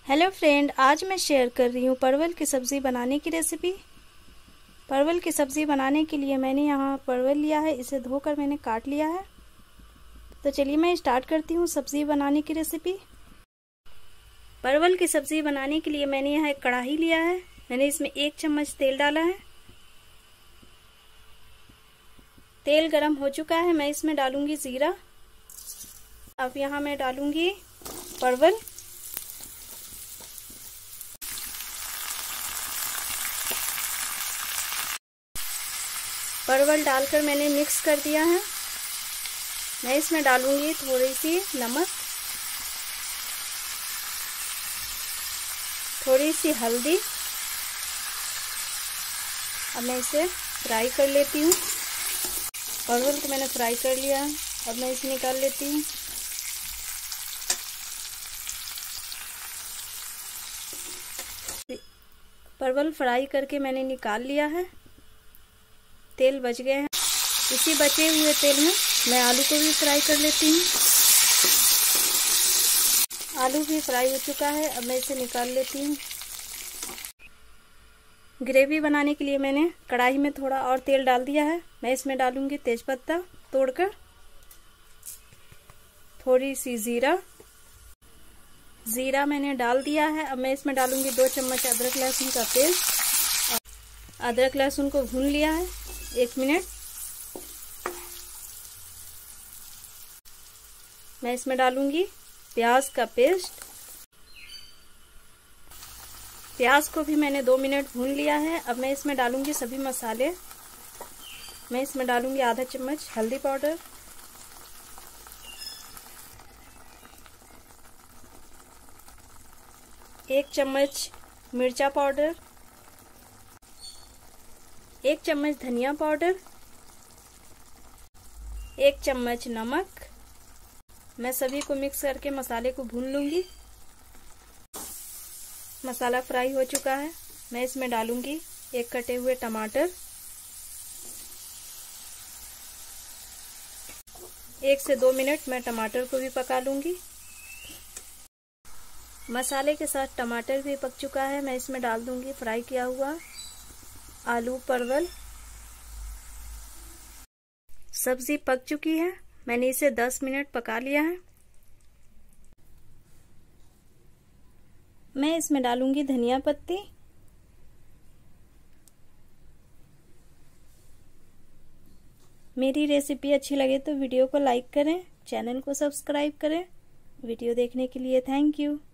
Hello friend, आज मैं share कर रही हूँ परवल की सब्ज़ी बनाने की रेसिपी। परवल की सब्ज़ी बनाने के लिए मैंने यहाँ परवल लिया है, इसे धोकर मैंने काट लिया है। तो चलिए मैं स्टार्ट करती हूँ सब्ज़ी बनाने की रेसिपी। परवल की सब्ज़ी बनाने के लिए मैंने यहाँ एक कढ़ाई लिया है। मैंने इसमें 1 चम्मच तेल डाला है। तेल गरम हो चुका है, मैं इसमें डालूंगी ज़ीरा। अब यहाँ मैं डालूंगी परवल। परवल डालकर मैंने मिक्स कर दिया है। मैं इसमें डालूंगी थोड़ी सी नमक, थोड़ी सी हल्दी। अब मैं इसे फ्राई कर लेती हूँ। परवल को मैंने फ्राई कर लिया है, अब मैं इसे निकाल लेती हूँ। परवल फ्राई करके मैंने निकाल लिया है। तेल बच गए हैं। इसी बचे हुए तेल में मैं आलू को भी फ्राई कर लेती हूँ। आलू भी फ्राई हो चुका है, अब मैं इसे निकाल लेती हूँ। ग्रेवी बनाने के लिए मैंने कढ़ाई में थोड़ा और तेल डाल दिया है। मैं इसमें डालूंगी तेजपत्ता तोड़कर, थोड़ी सी जीरा मैंने डाल दिया है। अब मैं इसमें डालूंगी 2 चम्मच अदरक लहसुन का पेस्ट। अदरक लहसुन को भून लिया है 1 मिनट। मैं इसमें डालूंगी प्याज का पेस्ट। प्याज को भी मैंने 2 मिनट भून लिया है। अब मैं इसमें डालूंगी सभी मसाले। मैं इसमें डालूंगी आधा चम्मच हल्दी पाउडर, 1 चम्मच मिर्चा पाउडर, 1 चम्मच धनिया पाउडर, 1 चम्मच नमक। मैं सभी को मिक्स करके मसाले को भून लूंगी। मसाला फ्राई हो चुका है। मैं इसमें डालूंगी 1 कटे हुए टमाटर, 1 से 2 मिनट मैं टमाटर को भी पका लूंगी। मसाले के साथ टमाटर भी पक चुका है। मैं इसमें डाल दूंगी फ्राई किया हुआ आलू परवल। सब्जी पक चुकी है। मैंने इसे 10 मिनट पका लिया है। मैं इसमें डालूंगी धनिया पत्ती, मेरी रेसिपी अच्छी लगे तो वीडियो को लाइक करें, चैनल को सब्सक्राइब करें। वीडियो देखने के लिए थैंक यू।